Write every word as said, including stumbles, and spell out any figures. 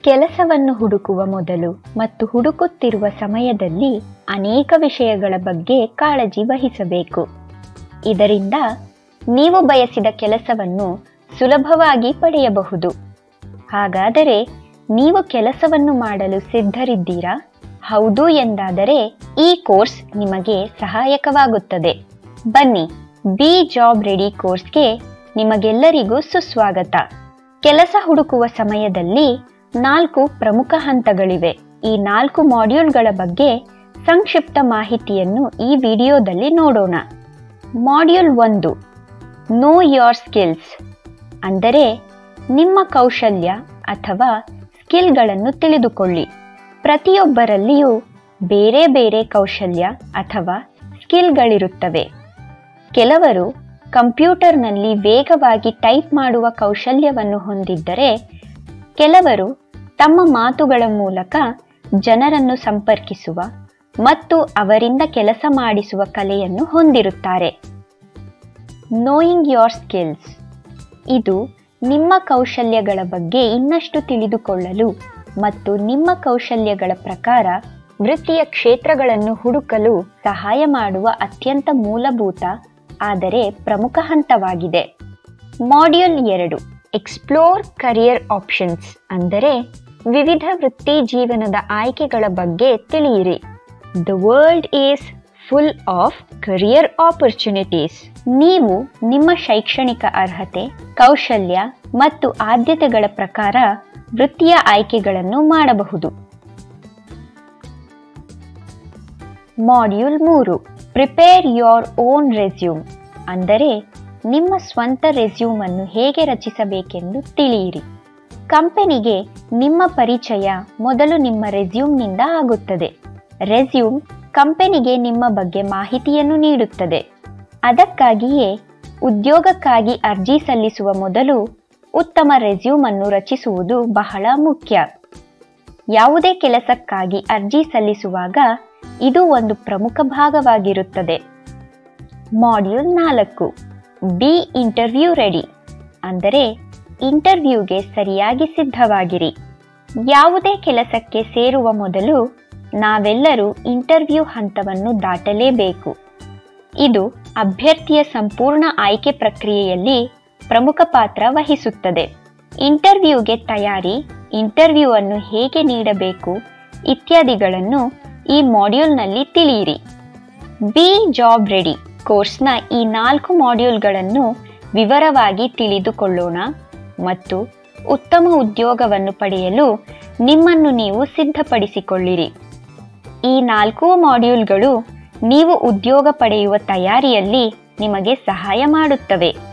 ಕೆಲಸವನ್ನು ಹುಡುಕುವ ಮೊದಲು ಮತ್ತು ಹುಡುಕುತ್ತಿರುವ ಸಮಯದಲ್ಲಿ ಅನೇಕ ವಿಷಯಗಳ ಬಗ್ಗೆ ಕಾಳಜಿ ವಹಿಸಬೇಕು. ಇದರಿಂದ ನೀವು ಬಯಸಿದ ಕೆಲಸವನ್ನು ಸುಲಭವಾಗಿ ಪಡೆಯಬಹುದು. ಹಾಗಾದರೆ ನೀವು ಕೆಲಸವನ್ನು ಮಾಡಲು ಸಿದ್ಧರಿದ್ದೀರಾ? ಹೌದು ಎಂದಾದರೆ ಈ ಕೋರ್ಸ್ ನಿಮಗೆ ಸಹಾಯಕವಾಗುತ್ತದೆ. ಬನ್ನಿ, ಬಿ ಜಾಬ್ ರೆಡಿ ಕೋರ್ಸ್ಗೆ ನಿಮಗೆಲ್ಲರಿಗೂ ಸುಸ್ವಾಗತ. ಕೆಲಸ ಹುಡುಕುವ ಸಮಯದಲ್ಲಿ ನಾಲ್ಕು ಪ್ರಮುಖ ಹಂತಗಳಿವೆ. ಈ ನಾಲ್ಕು ಮಾಡ್ಯೂಲ್ಗಳ ಬಗ್ಗೆ ಸಂಕ್ಷಿಪ್ತ ಮಾಹಿತಿಯನ್ನು ಈ ವಿಡಿಯೋದಲ್ಲಿ ನೋಡೋಣ. ಮಾಡ್ಯೂಲ್ ಒಂದು, ನೋ ಯೋರ್ ಸ್ಕಿಲ್ಸ್, ಅಂದರೆ ನಿಮ್ಮ ಕೌಶಲ್ಯ ಅಥವಾ ಸ್ಕಿಲ್ಗಳನ್ನು ತಿಳಿದುಕೊಳ್ಳಿ. ಪ್ರತಿಯೊಬ್ಬರಲ್ಲಿಯೂ ಬೇರೆ ಬೇರೆ ಕೌಶಲ್ಯ ಅಥವಾ ಸ್ಕಿಲ್ಗಳಿರುತ್ತವೆ. ಕೆಲವರು ಕಂಪ್ಯೂಟರ್ನಲ್ಲಿ ವೇಗವಾಗಿ ಟೈಪ್ ಮಾಡುವ ಕೌಶಲ್ಯವನ್ನು ಹೊಂದಿದ್ದರೆ, ಕೆಲವರು ತಮ್ಮ ಮಾತುಗಳ ಮೂಲಕ ಜನರನ್ನು ಸಂಪರ್ಕಿಸುವ ಮತ್ತು ಅವರಿಂದ ಕೆಲಸ ಮಾಡಿಸುವ ಕಲೆಯನ್ನು ಹೊಂದಿರುತ್ತಾರೆ. ನೋಯಿಂಗ್ ಯೋರ್ ಸ್ಕಿಲ್ಸ್, ಇದು ನಿಮ್ಮ ಕೌಶಲ್ಯಗಳ ಬಗ್ಗೆ ಇನ್ನಷ್ಟು ತಿಳಿದುಕೊಳ್ಳಲು ಮತ್ತು ನಿಮ್ಮ ಕೌಶಲ್ಯಗಳ ಪ್ರಕಾರ ವೃತ್ತಿಯ ಕ್ಷೇತ್ರಗಳನ್ನು ಹುಡುಕಲು ಸಹಾಯ ಮಾಡುವ ಅತ್ಯಂತ ಮೂಲಭೂತ ಆದರೆ ಪ್ರಮುಖ ಹಂತವಾಗಿದೆ. ಮಾಡ್ಯೂಲ್ ಎರಡು, ಎಕ್ಸ್ಪ್ಲೋರ್ ಕರಿಯರ್ ಆಪ್ಷನ್ಸ್, ಅಂದರೆ ವಿವಿಧ ವೃತ್ತಿ ಜೀವನದ ಆಯ್ಕೆಗಳ ಬಗ್ಗೆ ತಿಳಿಯಿರಿ. The world is full of career opportunities. ನೀವು ನಿಮ್ಮ ಶೈಕ್ಷಣಿಕ ಅರ್ಹತೆ, ಕೌಶಲ್ಯ ಮತ್ತು ಆದ್ಯತೆಗಳ ಪ್ರಕಾರ ವೃತ್ತಿಯ ಆಯ್ಕೆಗಳನ್ನು ಮಾಡಬಹುದು. ಮಾಡ್ಯೂಲ್ ಮೂರು, ಪ್ರಿಪೇರ್ ಯೋರ್ ಓನ್ ರೆಸ್ಯೂಮ್, ಅಂದರೆ ನಿಮ್ಮ ಸ್ವಂತ ರೆಸ್ಯೂಮ್ ಅನ್ನು ಹೇಗೆ ರಚಿಸಬೇಕೆಂದು ತಿಳಿಯಿರಿ. ಕಂಪನಿಗೆ ನಿಮ್ಮ ಪರಿಚಯ ಮೊದಲು ನಿಮ್ಮ ರೆಸ್ಯೂಮ್ನಿಂದ ಆಗುತ್ತದೆ. ರೆಸ್ಯೂಮ್ ಕಂಪನಿಗೆ ನಿಮ್ಮ ಬಗ್ಗೆ ಮಾಹಿತಿಯನ್ನು ನೀಡುತ್ತದೆ. ಅದಕ್ಕಾಗಿಯೇ ಉದ್ಯೋಗಕ್ಕಾಗಿ ಅರ್ಜಿ ಸಲ್ಲಿಸುವ ಮೊದಲು ಉತ್ತಮ ರೆಸ್ಯೂಮ್ ಅನ್ನು ರಚಿಸುವುದು ಬಹಳ ಮುಖ್ಯ. ಯಾವುದೇ ಕೆಲಸಕ್ಕಾಗಿ ಅರ್ಜಿ ಸಲ್ಲಿಸುವಾಗ ಇದು ಒಂದು ಪ್ರಮುಖ ಭಾಗವಾಗಿರುತ್ತದೆ. ಮಾಡ್ಯೂಲ್ ನಾಲ್ಕು, ಬಿ ಇಂಟರ್ವ್ಯೂ ರೆಡಿ, ಅಂದರೆ ಇಂಟರ್ವ್ಯೂಗೆ ಸರಿಯಾಗಿ ಸಿದ್ಧವಾಗಿರಿ. ಯಾವುದೇ ಕೆಲಸಕ್ಕೆ ಸೇರುವ ಮೊದಲು ನಾವೆಲ್ಲರೂ ಇಂಟರ್ವ್ಯೂ ಹಂತವನ್ನು ದಾಟಲೇಬೇಕು. ಇದು ಅಭ್ಯರ್ಥಿಯ ಸಂಪೂರ್ಣ ಆಯ್ಕೆ ಪ್ರಕ್ರಿಯೆಯಲ್ಲಿ ಪ್ರಮುಖ ಪಾತ್ರ ವಹಿಸುತ್ತದೆ. ಇಂಟರ್ವ್ಯೂಗೆ ತಯಾರಿ, ಇಂಟರ್ವ್ಯೂ ಅನ್ನು ಹೇಗೆ ನೀಡಬೇಕು ಇತ್ಯಾದಿಗಳನ್ನು ಈ ಮಾಡ್ಯೂಲ್ನಲ್ಲಿ ತಿಳಿಯಿರಿ. ಬಿ ಜಾಬ್ ರೆಡಿ ಕೋರ್ಸ್ನ ಈ ನಾಲ್ಕು ಮಾಡ್ಯೂಲ್ಗಳನ್ನು ವಿವರವಾಗಿ ತಿಳಿದುಕೊಳ್ಳೋಣ ಮತ್ತು ಉತ್ತಮ ಉದ್ಯೋಗವನ್ನು ಪಡೆಯಲು ನಿಮ್ಮನ್ನು ನೀವು ಸಿದ್ಧಪಡಿಸಿಕೊಳ್ಳಿರಿ. ಈ ನಾಲ್ಕು ಮಾಡ್ಯೂಲ್ಗಳು ನೀವು ಉದ್ಯೋಗ ಪಡೆಯುವ ತಯಾರಿಯಲ್ಲಿ ನಿಮಗೆ ಸಹಾಯ ಮಾಡುತ್ತವೆ.